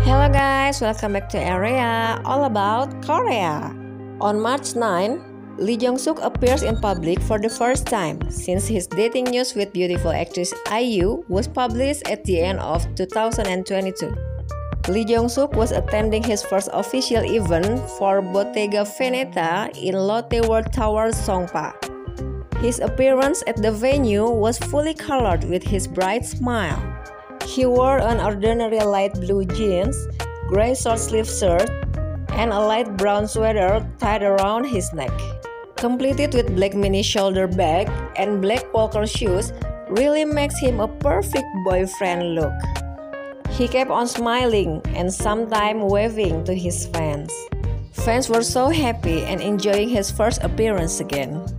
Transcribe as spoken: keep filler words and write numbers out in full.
Hello guys, welcome back to Area All About Korea. On March ninth, Lee Jong Suk appears in public for the first time since his dating news with beautiful actress I U was published at the end of two thousand twenty-two. Lee Jong Suk was attending his first official event for Bottega Veneta in Lotte World Tower, Songpa. His appearance at the venue was fully colored with his bright smile. He wore an ordinary light blue jeans, gray short-sleeve shirt, and a light brown sweater tied around his neck. Completed with black mini shoulder bag and black polka shoes really makes him a perfect boyfriend look. He kept on smiling and sometimes waving to his fans. Fans were so happy and enjoying his first appearance again.